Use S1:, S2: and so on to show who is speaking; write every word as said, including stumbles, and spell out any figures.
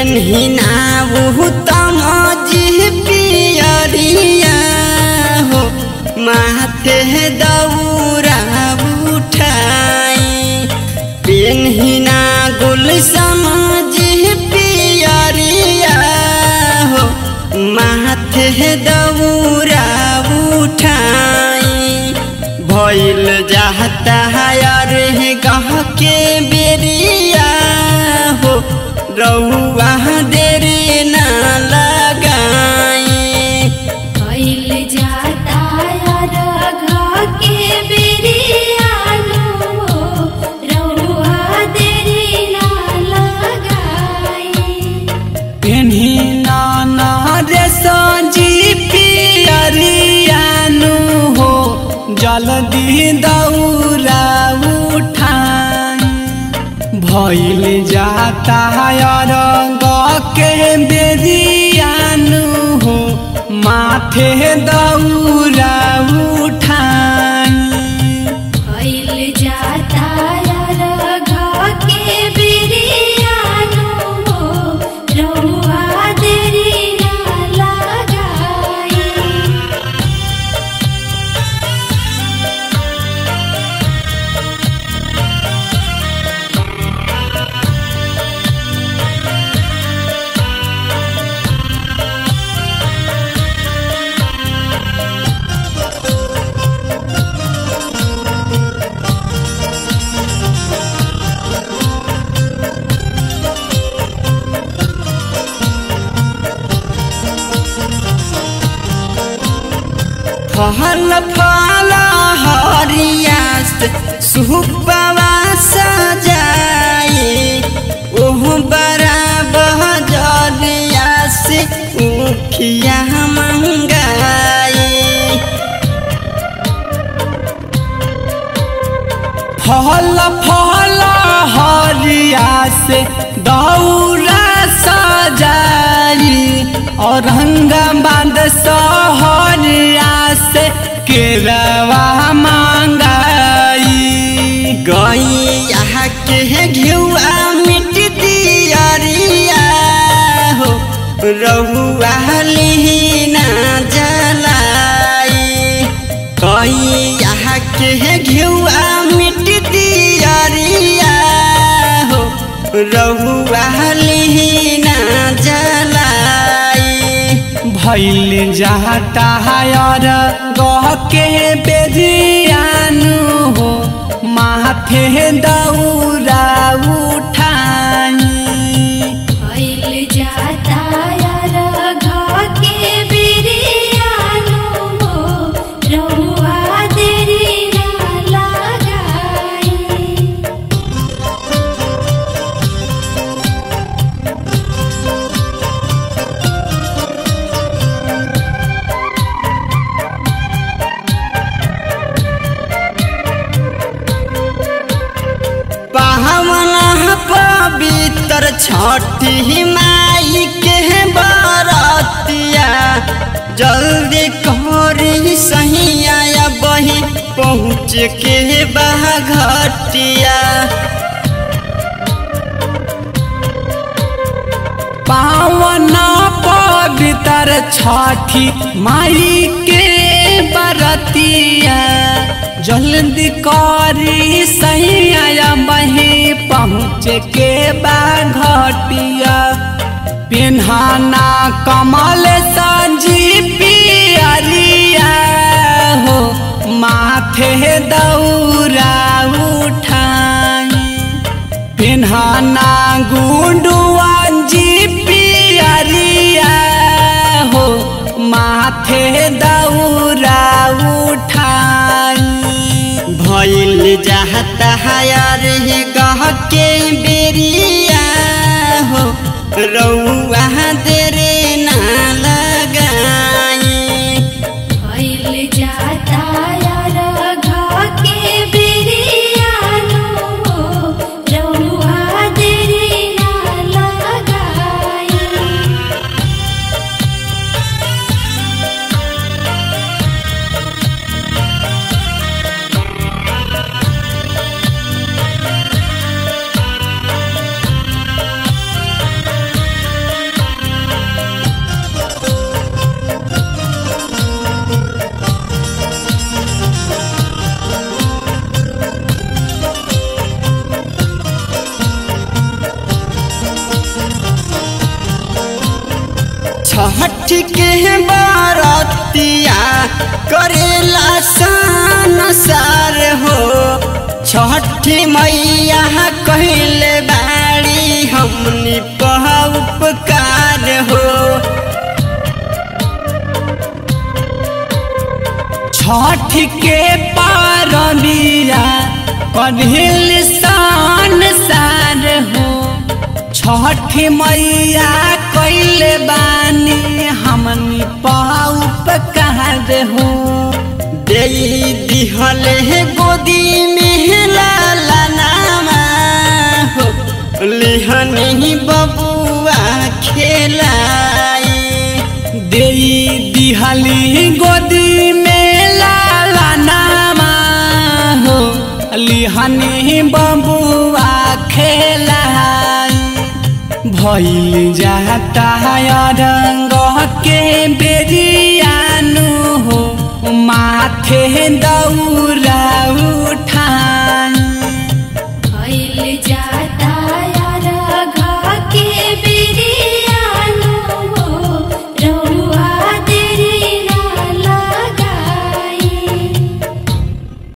S1: पेन्हिनाऊ तमजी पियरिया हो माथे दौरा उठाई पेन्हिना गुलशन जी पियरिया हो माथे दौरा उठाई भइल जाता अरे गह के बेरिया हो रउआ देरी ना लगाई
S2: भइल जाता अरघ के बेरिया हो रउआ देरी ना लगाई
S3: पेन्हिना ना रे सजी पियरिया हो जल्दी दौरा उठाई भइल जाता अरग के बेरियानु हो माथे दौरा उठाई
S2: भइल जाता अरघ के बेरिया हो रउआ देरी ना लगाई
S1: फल फल हरिया सुपवा सजाई ओह बराबर जरिया से उखिया मंगाई
S3: फल फल हरिया से दौरा सजाई औरंगाबाद सहरिया से केरवा मांगाई
S1: गैया के घिउआ मिट दियरिया हो रउआ लीना जलाई गैया के घिउआ मिट दियरिया हो रउआ लीना जलाई
S3: भइल जाता अरग के बेरियानु हो माथे दौरा उठाई
S2: भइल जाता अरघ के बेरिया हो रउआ देरी ना लगाई
S1: पावन पवित्र छठी माई के बरतिया जल्दी करी सहिया बही पहुँच के बाघटिया
S3: पावन पवित्र छठी माई के बरतिया जल्दी करी सैया बही पहुँच के बाघटिया पेन्हाना कमल सजी पियरिया हो माथे दौरा उठाई पेन्हाना गुंडुआ जी पियरिया हो माथे दौरा उठाई
S1: भइल जाता रे गह के बेरिया हो रउआ देरे ना लगाई
S2: भइल जाता अरघ के बेरिया हो रउआ देरी ना लगाई
S1: छठी मैया कहले बाड़ी हमनी पह उपकार हो।
S3: छठ के पारनिया कढ़िल सान सार हो। छठ मैया कैले बानी हमनी पह उपकार हो।
S1: दे दिहल गोदी में लाला नामा हो लिहनी बबुआ खेलाई।
S3: दे दिहली गोदी में लाला नामा हो लिहनी बबुआ खेलाई। भइल जाता रंग के बेरियानु हो माथे दौ